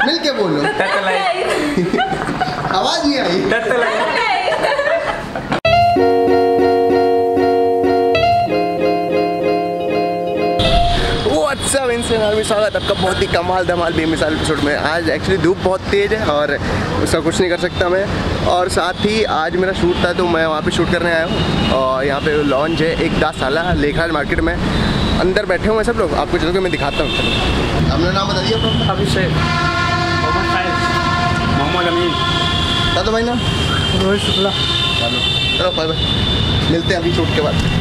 मिल के बोलो। आवाज नहीं आई। सब इनसे स्वागत आपका बहुत ही कमाल धमाल बेमिसाल एपिसोड में। आज एक्चुअली धूप बहुत तेज़ है और उसका कुछ नहीं कर सकता मैं। और साथ ही आज मेरा शूट था तो मैं वहाँ पे शूट करने आया हूँ। और यहाँ पे लॉन्च है एक 10 साल लेखराज मार्केट में। अंदर बैठे हुए हैं सब लोग, आपको चलो कि मैं दिखाता हूँ। अपना नाम बता दिया अपना। अभिषेक, मोहम्मद अमीन, तो भाई ना रोहित शुक्ला। चलो बाय बाय, मिलते हैं अभी शूट के बाद।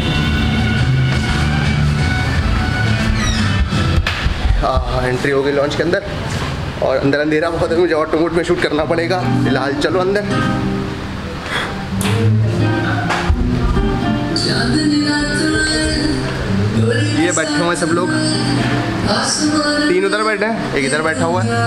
हाँ, एंट्री हो गई लॉन्च के अंदर और अंदर अंधेरा बहुत है, मुझे ऑटो मोड में शूट करना पड़ेगा फिलहाल। चलो अंदर। ये बैठे हुए हैं सब लोग, 3 उधर बैठे हैं, एक इधर बैठा हुआ है।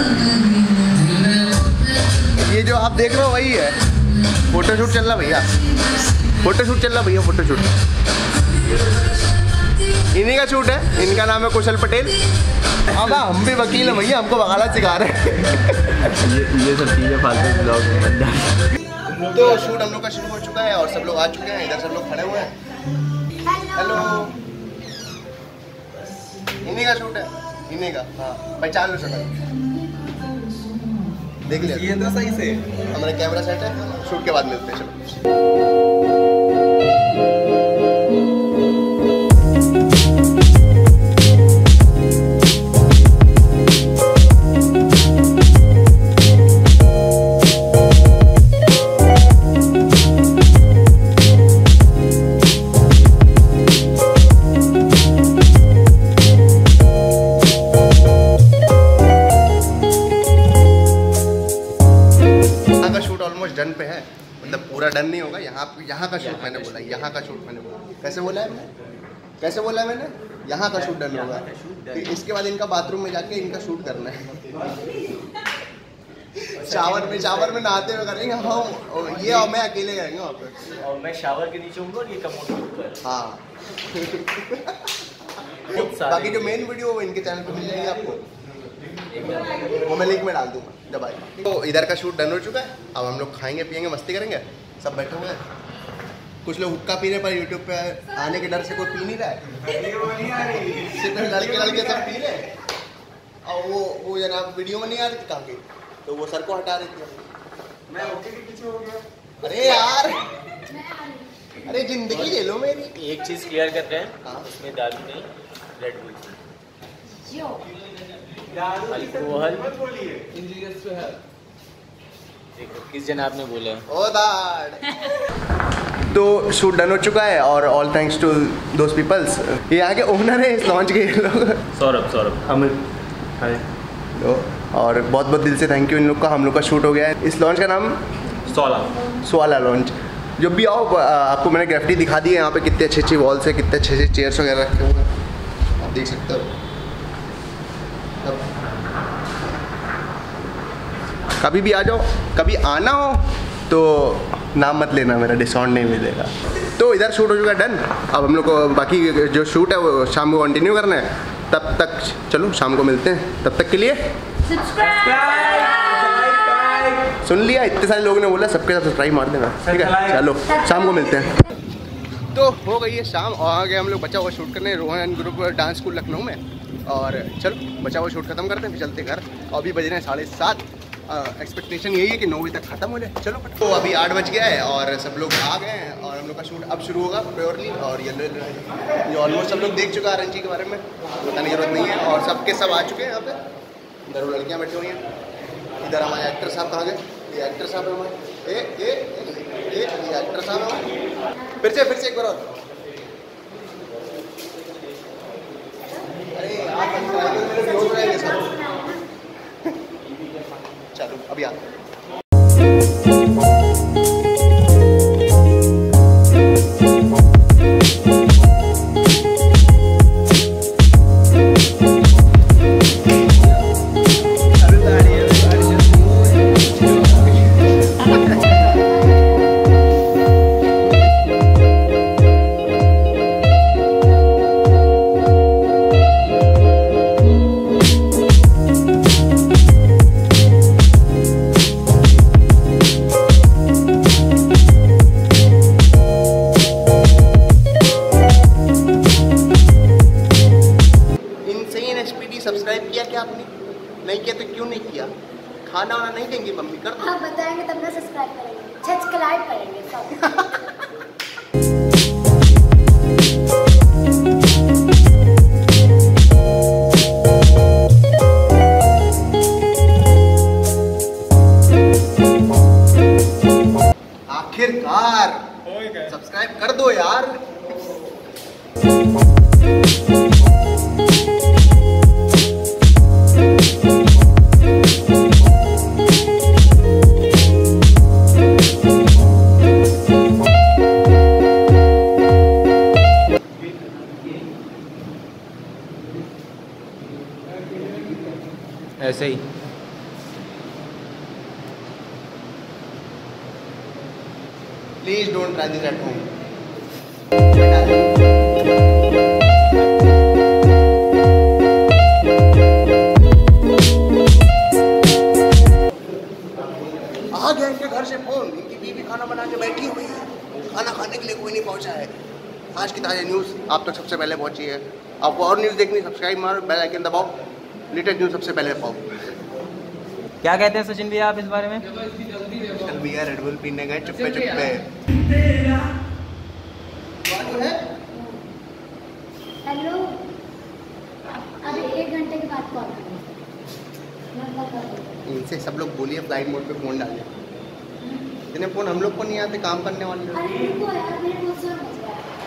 ये जो आप देख रहे हो वही है, फोटोशूट चल रहा भैया, फोटोशूट चल रहा भैया, फोटोशूट इन्हीं का शूट है। इनका नाम है कुशल पटेल। अब हम भी वकील हैं भैया, हमको वकालत सिखा रहे हैं। ये सब चीज़ें फालतू ब्लॉग में। तो शूट हम लोग का शुरू हो चुका है और सब लोग आ चुके हैं। इधर सब लोग खड़े हुए हैं। हेलो, इन्हीं का शूट है, इन्हीं का। हाँ, पहचान लो शक्ल, देख लिया ये तो सही से। हमारा कैमरा सेट है, शूट के बाद मिलते हैं। चलो डन पे है, मतलब पूरा डन नहीं होगा। यहाँ का शूट मैंने बोला, यहाँ का शूट मैंने बोला। कैसे बोला है मैंने, कैसे बोला है मैंने? यहाँ का शूट डन होगा। तो इसके बाद इनका बाथरूम में जाके इनका शूट करना है। शावर में नहाते हुए करेंगे हम, ये और मैं अकेले करेंगे वहाँ पे। और मैं शावर के नीचे हूँ और ये कमोड के ऊपर। हाँ। बाकी जो मेन वीडियो वो इनके चैनल पे मिल जाएगी आपको, वो मैं लिंक में डाल दूंगा जब आएगा। तो इधर का शूट डन हो चुका है। अब हम लोग खाएंगे पियेंगे, मस्ती करेंगे। सब बैठे हुए हैं, कुछ लोग हुक्का पी रहे, पर यूट्यूब पे आने के डर से कोई पी नहीं रहा है। सिर्फ लड़के सब पी रहे। और वो जनाब वीडियो में नहीं आ रही थी काफी, तो वो सर को हटा रही थी। मैं ओके के पीछे हो गया। अरे यार, अरे जिंदगी ले लो मेरी। एक चीज़ क्लियर कर रहे हैं, उसमें दारू नहीं, रेड बुल। अल्कोहल देखो किस जनाब ने बोला है। ओ दाड़। तो शूट डन हो चुका है और all thanks to those peoples. ये यहाँ के ओनर है इस लॉन्च के लोग, सौरभ अमित। और बहुत बहुत दिल से थैंक यू इन लोग का। हम लोग का शूट हो गया है। इस लॉन्च का नाम स्वाला लॉन्च। जब भी आओ, आपको मैंने ग्राफिटी दिखा दी है। यहाँ पे कितने अच्छी अच्छी वॉल्स है, कितने अच्छे अच्छे चेयर्स वगैरह रखे हुए हैं, आप देख सकते हो। कभी भी आ जाओ, कभी आना हो तो नाम मत लेना मेरा, डिस्काउंट नहीं मिलेगा। तो इधर शूट हो चुका है डन। अब हम लोग को बाकी जो शूट है वो शाम को कंटिन्यू करना है। तब तक चलो शाम को मिलते हैं। तब तक के लिए सुन लिया, इतने सारे लोगों ने बोला, सबके साथ सब्सक्राइब मार देना, ठीक है। चलो शाम को मिलते हैं। तो हो गई है शाम और आ गए हम लोग बचा हुआ शूट करने Rohan group dance school Lucknow में। और चलो बचा हुआ शूट खत्म करते हैं, फिर चलते घर। अभी बज रहे हैं 7:30। एक्सपेक्टेशन यही है कि 9 बजे तक खत्म हो जाए। चलो तो अभी 8 बज गया है और सब लोग आ गए हैं और हम लोग का शूट अब शुरू होगा प्योरली। और ये ऑलमोस्ट सब लोग देख चुका है RNG के बारे में, बताने की जरूरत नहीं है। और सबके सब आ चुके हैं यहाँ पे। इधर वो लड़कियाँ बैठी हुई हैं, इधर हमारे एक्टर साहब कहाँ गए? ये एक्टर साहब है हमारे। ये एक्टर साहब है हमारे। फिर से एक बार और। अरे आप रहेंगे सब। चलो अभी आते हैं। नहीं किया तो क्यों नहीं किया? खाना वाना नहीं देंगी मम्मी? कर दो। आप बताएंगे तब ना सब्सक्राइब करेंगे, सब्सक्राइब करेंगे सब। आखिरकार सब्सक्राइब कर दो यार। ऐसे ही please don't try this at home. आ गया इनके घर से फोन, इनकी बीवी खाना बना के बैठी हुई है, खाना खाने के लिए कोई नहीं पहुंचा है। आज की ताज़ा न्यूज़ आप तक सबसे पहले पहुंची है। आपको और न्यूज़ देखनी, सब्सक्राइब मारो, बेल आइकन दबाओ, लेटेस्ट न्यूज़ सबसे पहले पाओ। क्या कहते हैं सचिन भैया आप इस बारे में? चल भैया रेड बुल पीने गए चुप्पे चुप्पे। हेलो, अभी 1 घंटे के बाद कॉल करेंगे। इनसे सब लोग बोलिए फ्लाइट मोड पे फोन डालें। इतने फोन हम लोग को नहीं आते काम करने वाले। अरे रुको यार, मेरे फोन से बज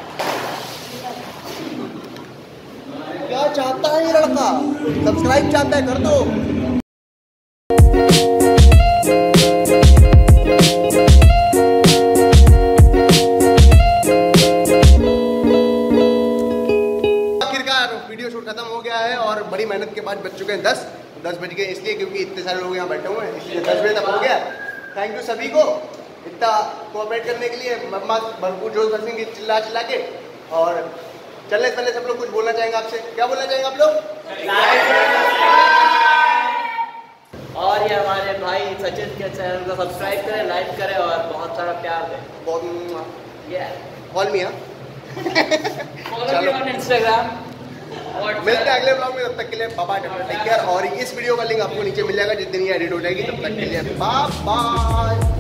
गया। क्या चाहता है ये लड़का? सब्सक्राइब चाहता है, कर दो। आखिरकार वीडियो शूट खत्म हो गया है और बड़ी मेहनत के बाद बज चुके हैं 10 बज गए, इसलिए क्योंकि इतने सारे लोग यहाँ बैठे हुए हैं, इसलिए 10 बजे तक हो गया। थैंक यू सभी को इतना कोऑपरेट करने के लिए। मम्मा भरपूर जोश भरसेंगे चिल्ला चिल्ला के। और चलने से पहले सब लोग कुछ बोलना चाहेंगे आपसे। क्या बोलना चाहेंगे आप लोग? और ये हमारे भाई सचिन के चैनल को सब्सक्राइब करें, लाइक करें और बहुत सारा प्यार दें। बहुत कॉल मिया। चलो इंस्टाग्राम। मिलते हैं अगले ब्लॉग में, तब तक के लिए बाय बाय, टेक केयर। और इस वीडियो का लिंक आपको नीचे मिल जाएगा जिस दिन ये एडिट हो जाएगी। तब तक के लिए बाय बाय।